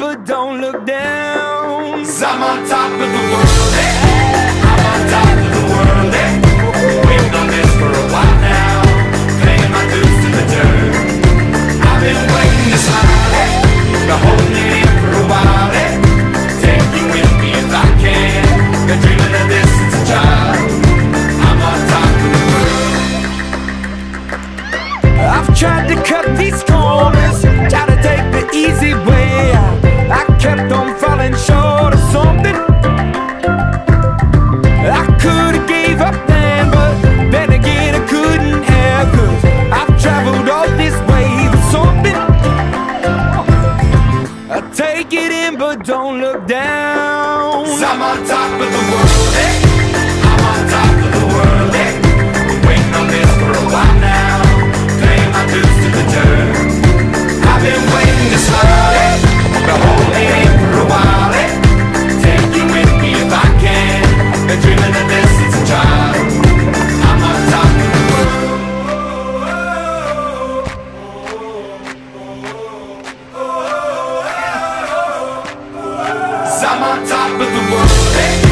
but don't look down. 'Cause I'm on top of the world, I'm on top of the world, waiting on this for a while now, paying my dues to the dirt. I've been waiting to smile, been holding it in for a while, take you with me if I can. Been dreaming of this since a child. I'm on top of the world. I've tried to cut these corners, tried to take the easy way. I kept on falling short of something. I could've gave up then, but then again I couldn't have, 'cause I've traveled all this way for something. I take it in but don't look down. 'Cause I'm on top of the world, I'm on top of the world, been waiting on this for a while now, paying my dues to the dirt. I've been waiting to smile, been holding it in for a while, take you with me if I can. Been dreaming of this since a child. I'm on top of the world. 'Cause I'm on top of the world,